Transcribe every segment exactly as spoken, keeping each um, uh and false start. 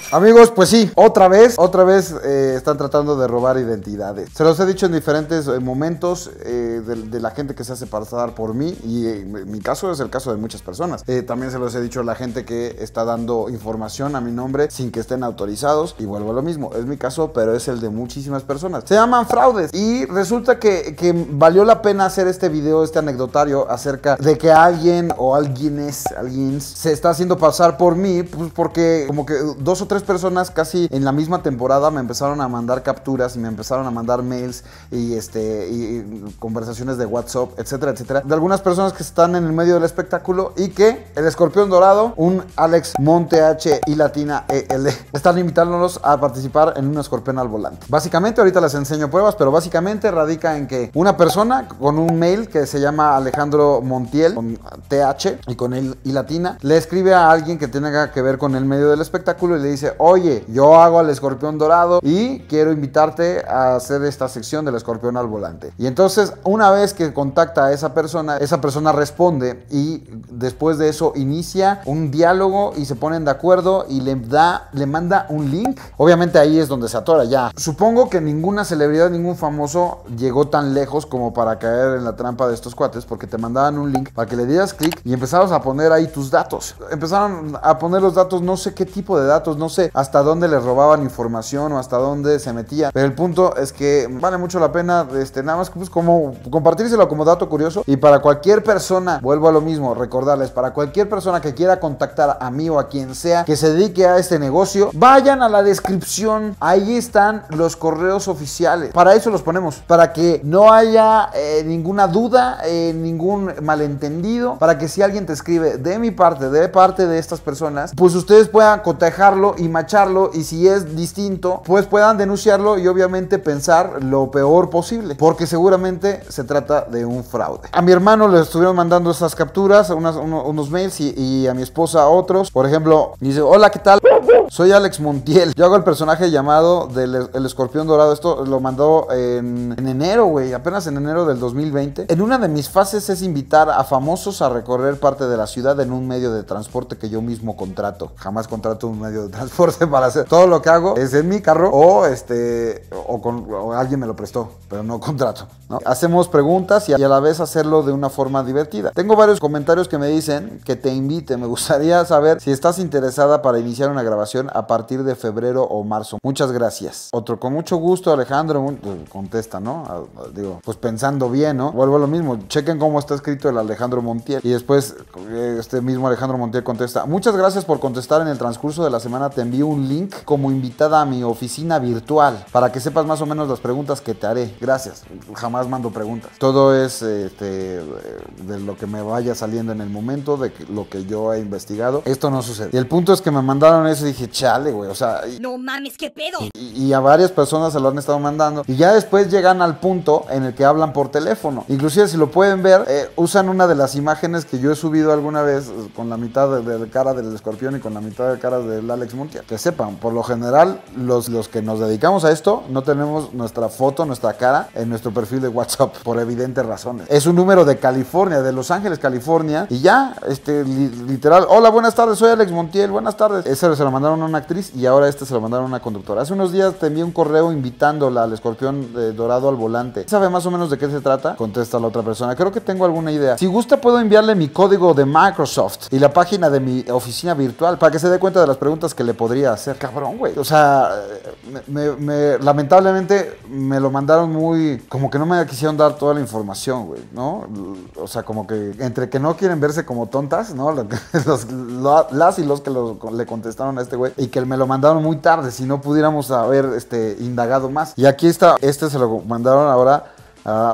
Amigos, pues sí, otra vez, otra vez eh, están tratando de robar identidades. Se los he dicho en diferentes eh, momentos eh, de, de la gente que se hace pasar por mí y eh, mi caso es el caso de muchas personas. Eh, también se los he dicho a la gente que está dando información a mi nombre sin que estén autorizados y vuelvo a lo mismo. Es mi caso, pero es el de muchísimas personas. Se llaman fraudes y resulta que, que valió la pena hacer este video, este anecdotario acerca de que alguien o alguienes, alguien se está haciendo pasar por mí, pues porque como que dos o tres personas casi en la misma temporada me empezaron a mandar capturas y me empezaron a mandar mails y este y, y conversaciones de WhatsApp, etcétera, etcétera, de algunas personas que están en el medio del espectáculo y que el escorpión dorado, un Alex Monte H y latina E L, están invitándonos a participar en un escorpión al volante. Básicamente, ahorita les enseño pruebas, pero básicamente radica en que una persona con un mail que se llama Alejandro Montiel, con T H y con el y latina, le escribe a alguien que tenga que ver con el medio del espectáculo y le dice: oye, yo hago al escorpión dorado y quiero invitarte a hacer esta sección del escorpión al volante. Y entonces, una vez que contacta a esa persona, esa persona responde y después de eso inicia un diálogo y se ponen de acuerdo y le da, le manda un link. Obviamente ahí es donde se atora ya. Supongo que ninguna celebridad, ningún famoso llegó tan lejos como para caer en la trampa de estos cuates, porque te mandaban un link para que le dieras clic y empezabas a poner ahí tus datos. Empezaron a poner los datos, no sé qué tipo de datos, no sé hasta dónde les robaban información o hasta dónde se metía, pero el punto es que vale mucho la pena este, nada más pues, como compartírselo como dato curioso. Y para cualquier persona, vuelvo a lo mismo, recordarles, para cualquier persona que quiera contactar a mí o a quien sea que se dedique a este negocio, vayan a la descripción, ahí están los correos oficiales, para eso los ponemos, para que no haya eh, ninguna duda, eh, ningún malentendido, para que si alguien te escribe de mi parte, de parte de estas personas, pues ustedes puedan cotejarlo y macharlo, y si es distinto, pues puedan denunciarlo y obviamente pensar lo peor posible, porque seguramente se trata de un fraude. A mi hermano le estuvieron mandando esas capturas, unas, unos, unos mails y, y a mi esposa otros. Por ejemplo, dice: hola, ¿qué tal? Soy Alex Montiel. Yo hago el personaje llamado del el escorpión dorado. Esto lo mandó en, en enero, güey, apenas en enero del dos mil veinte. En una de mis fases es invitar a famosos a recorrer parte de la ciudad en un medio de transporte que yo mismo contrato. Jamás contrato un medio de transporte para hacer. Todo lo que hago es en mi carro o este o, con, o alguien me lo prestó, pero no contrato, ¿no? Hacemos preguntas y a la vez hacerlo de una forma divertida. Tengo varios comentarios que me dicen que te invite. Me gustaría saber si estás interesada para iniciar una grabación a partir de febrero o marzo. Muchas gracias. Otro: con mucho gusto, Alejandro. Pues, contesta, ¿no? A, a, digo, pues pensando bien, ¿no? Vuelvo a lo mismo. Chequen cómo está escrito el Alejandro Montiel. Y después este mismo Alejandro Montiel contesta: muchas gracias por contestar. En el transcurso de la semana te envío un link como invitada a mi oficina virtual para que sepas más o menos las preguntas que te haré. Gracias. Jamás mando preguntas. Todo es este, de lo que me vaya saliendo en el momento, de que, lo que yo he investigado. Esto no sucede. Y el punto es que me mandaron eso y dije: chale, güey, o sea... Y, no mames, qué pedo. Y, y a varias personas se lo han estado mandando. Y ya después llegan al punto en el que hablan por teléfono. Inclusive, si lo pueden ver, eh, usan una de las imágenes que yo he subido alguna vez con la mitad de, de la cara del escorpión y con la mitad de cara del Alex Montiel. Que sepan, por lo general, los, los que nos dedicamos a esto, no tenemos nuestra foto, nuestra cara en nuestro perfil de WhatsApp, por evidentes razones. Es un número de California, de Los Ángeles, California. Y ya, este, li, literal: hola, buenas tardes, soy Alex Montiel, buenas tardes. Ese se lo mandaron a una actriz y ahora este se lo mandaron a una conductora. Hace unos días te envié un correo invitándola al escorpión eh, dorado al volante. ¿Sabe más o menos de qué se trata? Contesta la otra persona: creo que tengo alguna idea. Si gusta, puedo enviarle mi código de Microsoft y la página de mi oficina virtual para que se dé cuenta de las preguntas que le podría hacer. Cabrón, güey. O sea, me, me, lamentablemente me lo mandaron muy... como que no me quisieron dar toda la información, güey, ¿no? O sea, como que entre que no quieren verse como tontas, ¿no? Los, lo, las y los que lo, le contestaron a este güey y que me lo mandaron muy tarde, si no pudiéramos haber este, indagado más. Y aquí está, este se lo mandaron ahora a...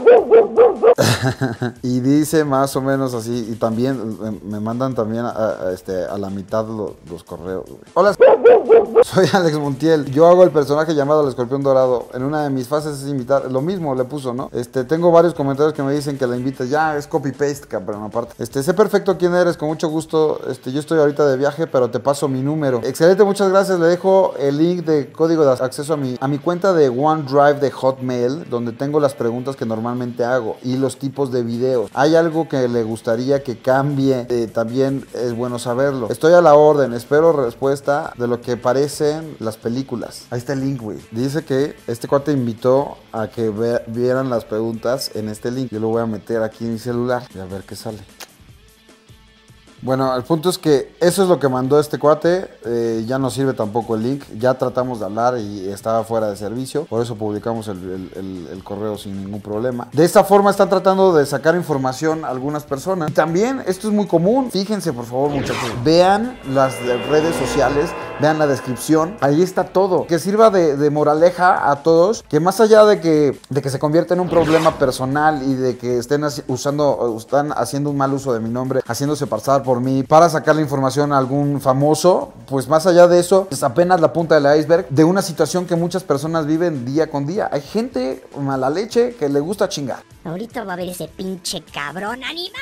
y dice más o menos así. Y también me mandan también a, a, este, a la mitad lo, los correos, güey. Hola, soy Alex Montiel. Yo hago el personaje llamado el escorpión dorado. En una de mis fases es invitar. Lo mismo le puso, ¿no? Este, tengo varios comentarios que me dicen que la invites. Ya, es copy-paste, cabrón, aparte. Este, sé perfecto quién eres, con mucho gusto. Este, yo estoy ahorita de viaje, pero te paso mi número. Excelente, muchas gracias. Le dejo el link de código de acceso a mi, a mi cuenta de OneDrive de Hotmail, donde tengo las las preguntas que normalmente hago y los tipos de videos. ¿Hay algo que le gustaría que cambie? Eh, también es bueno saberlo. Estoy a la orden, espero respuesta de lo que parecen las películas. Ahí está el link, güey. Dice que este cuate invitó a que ve- vieran las preguntas en este link. Yo lo voy a meter aquí en mi celular y a ver qué sale. Bueno, el punto es que eso es lo que mandó este cuate, eh, ya no sirve tampoco el link, ya tratamos de hablar y estaba fuera de servicio, por eso publicamos el, el, el, el correo sin ningún problema. De esta forma están tratando de sacar información a algunas personas. Y también, esto es muy común, fíjense por favor muchachos, vean las redes sociales, vean la descripción, ahí está todo, que sirva de, de moraleja a todos, que más allá de que, de que se convierta en un problema personal y de que estén usando, están haciendo un mal uso de mi nombre, haciéndose pasar por por mí para sacar la información a algún famoso, pues más allá de eso, es apenas la punta del iceberg de una situación que muchas personas viven día con día. Hay gente mala leche que le gusta chingar. Ahorita va a ver ese pinche cabrón animal.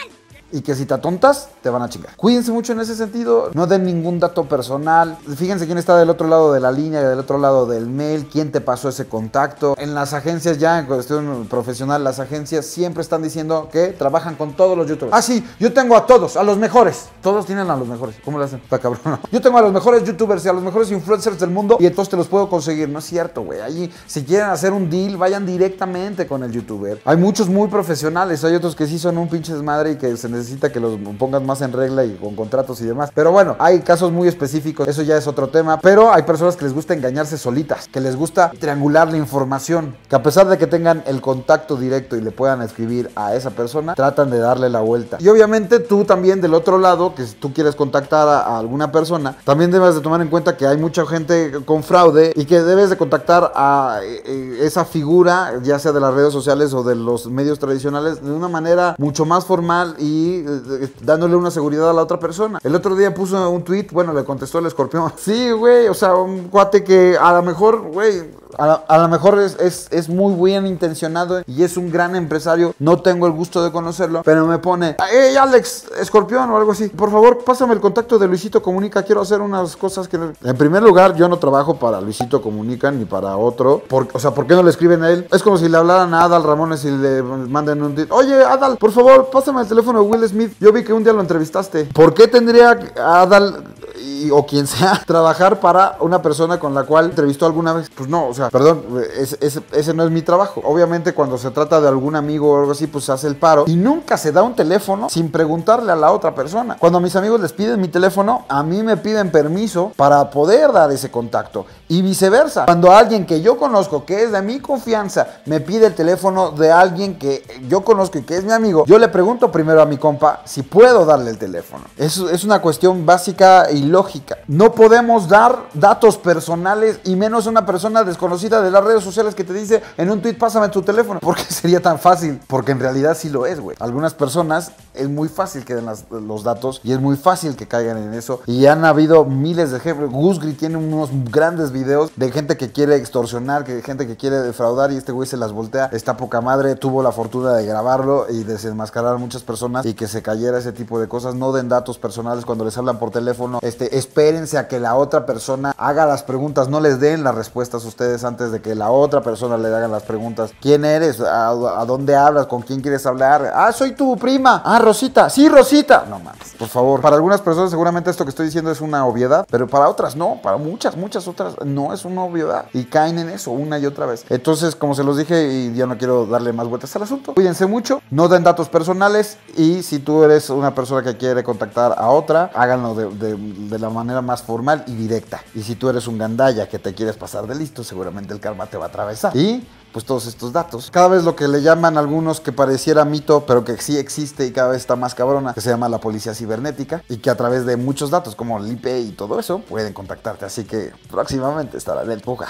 Y que si te atontas, te van a chingar. Cuídense mucho en ese sentido, no den ningún dato personal. Fíjense quién está del otro lado de la línea, del otro lado del mail, quién te pasó ese contacto. En las agencias ya, en cuestión profesional, las agencias siempre están diciendo que trabajan con todos los youtubers. Ah, sí, yo tengo a todos, a los mejores. Todos tienen a los mejores. ¿Cómo lo hacen? Está cabrón. Yo tengo a los mejores youtubers y a los mejores influencers del mundo y entonces te los puedo conseguir. No es cierto, güey. Allí, si quieren hacer un deal, vayan directamente con el youtuber. Hay muchos muy profesionales, hay otros que sí son un pinche desmadre y que se necesita que los pongas más en regla y con contratos y demás. Pero bueno, hay casos muy específicos, eso ya es otro tema. Pero hay personas que les gusta engañarse solitas, que les gusta triangular la información, que a pesar de que tengan el contacto directo y le puedan escribir a esa persona, tratan de darle la vuelta. Y obviamente tú también del otro lado, que si tú quieres contactar a, a alguna persona, también debes de tomar en cuenta que hay mucha gente con fraude y que debes de contactar a eh, esa figura, ya sea de las redes sociales o de los medios tradicionales, de una manera mucho más formal y eh, dándole una seguridad a la otra persona. El otro día puso un tweet, bueno, le contestó el escorpión. Sí, güey, o sea, un cuate que a lo mejor, güey, a, a lo mejor es, es, es muy bien intencionado y es un gran empresario. No tengo el gusto de conocerlo, pero me pone, hey, Alex, escorpión o algo así. Por favor, pásame el contacto de Luisito Comunica. Quiero hacer unas cosas que... En primer lugar, yo no trabajo para Luisito Comunica ni para otro. Por, o sea, ¿por qué no le escriben a él? Es como si le hablaran a Adal Ramones y le manden un tweet. Oye, Adal, por favor, pásame el teléfono de Will Smith. Yo vi que un día lo entrevistaste. ¿Por qué tendría Adal y, o quien sea trabajar para una persona con la cual entrevistó alguna vez? Pues no, o sea, perdón, ese, ese, ese no es mi trabajo. Obviamente cuando se trata de algún amigo o algo así, pues se hace el paro. Y nunca se da un teléfono sin preguntarle a la otra persona. Cuando a mis amigos les piden mi teléfono, a mí me piden permiso para poder dar ese contacto. Y viceversa. Cuando alguien que yo conozco, que es de mi confianza, me pide el teléfono de alguien que yo conozco y que es mi amigo, yo le pregunto primero a mi compa si puedo darle el teléfono. Eso es una cuestión básica y lógica. No podemos dar datos personales y menos a una persona desconocida de las redes sociales que te dice en un tweet, pásame tu teléfono. ¿Por qué sería tan fácil? Porque en realidad sí lo es, güey. Algunas personas es muy fácil que den las, los datos y es muy fácil que caigan en eso. Y han habido miles de ejemplos. Gusgri tiene unos grandes videos de gente que quiere extorsionar, que gente que quiere defraudar y este güey se las voltea. Está poca madre, tuvo la fortuna de grabarlo y desenmascarar a muchas personas y que se cayera ese tipo de cosas. No den datos personales cuando les hablan por teléfono. Este, espérense a que la otra persona haga las preguntas, no les den las respuestas a ustedes antes de que la otra persona le hagan las preguntas. ¿Quién eres? ¿A, a dónde hablas? ¿Con quién quieres hablar? Ah, soy tu prima. Ah, Rosita. Sí, Rosita. No mames, por favor. Para algunas personas seguramente esto que estoy diciendo es una obviedad, pero para otras no. Para muchas, muchas otras no es una obviedad. Y caen en eso una y otra vez. Entonces, como se los dije, y ya no quiero darle más vueltas al asunto, cuídense mucho, no den datos personales y si tú eres una persona que quiere contactar a otra, háganlo de, de, de la manera más formal y directa. Y si tú eres un gandalla que te quieres pasar de listo, seguramente el karma te va a atravesar. Y pues todos estos datos. Cada vez lo que le llaman algunos que pareciera mito, pero que sí existe y cada vez está más cabrona, que se llama la policía cibernética y que a través de muchos datos como el I P y todo eso pueden contactarte. Así que próximamente estará en el lugar.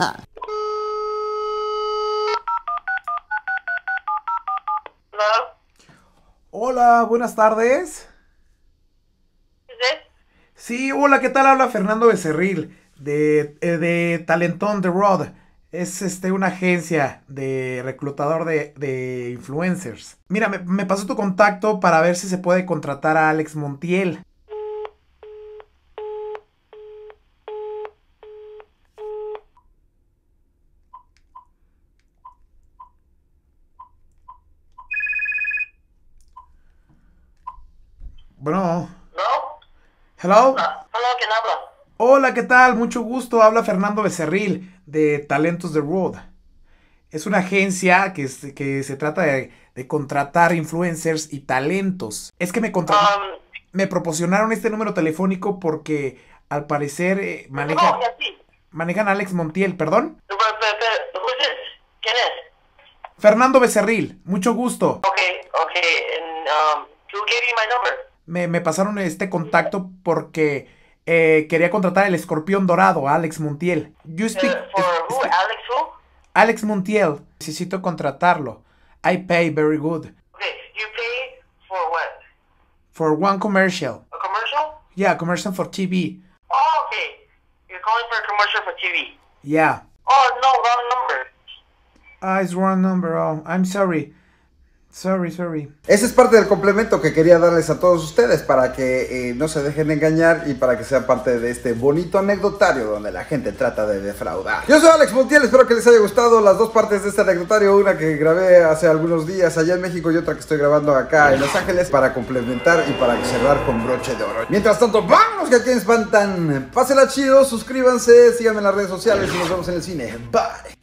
Hola, buenas tardes. Sí, hola, ¿qué tal? Habla Fernando Becerril de, eh, de Talentón The Road. Es este, una agencia de reclutador de, de influencers. Mira, me, me pasó tu contacto para ver si se puede contratar a Alex Montiel. Bueno. ¿No? Hello. Ah, hola, ¿quién habla? Hola, ¿qué tal? Mucho gusto. Habla Fernando Becerril de Talentos The Road. Es una agencia que, es- que se trata de, de contratar influencers y talentos. Es que me contra- Um, me proporcionaron este número telefónico porque al parecer eh, no, manejan, ya sí. manejan a Alex Montiel, ¿perdón? Pero, pero, pero, who's this? ¿Quién es? Fernando Becerril, mucho gusto. Okay, okay, and, um, who gave you my number? Me, me pasaron este contacto porque eh, quería contratar el escorpión dorado, a Alex Montiel. You Uh, speak, for es- who? es- Alex who? Alex Montiel, necesito contratarlo. I pay very good. Okay, you pay for what? For one commercial. A commercial? Yeah, commercial for T V. Oh, okay. You're calling for a commercial for T V. Yeah. Oh, no, wrong number. Ah, it's wrong number. Oh, I'm sorry. Sorry, sorry. Ese es parte del complemento que quería darles a todos ustedes para que eh, no se dejen engañar y para que sean parte de este bonito anecdotario donde la gente trata de defraudar. Yo soy Alex Montiel, espero que les haya gustado las dos partes de este anecdotario, una que grabé hace algunos días allá en México y otra que estoy grabando acá en Los Ángeles para complementar y para cerrar con broche de oro. Mientras tanto, vámonos que aquí me espantan. Pásenla chido, suscríbanse, síganme en las redes sociales y nos vemos en el cine. Bye.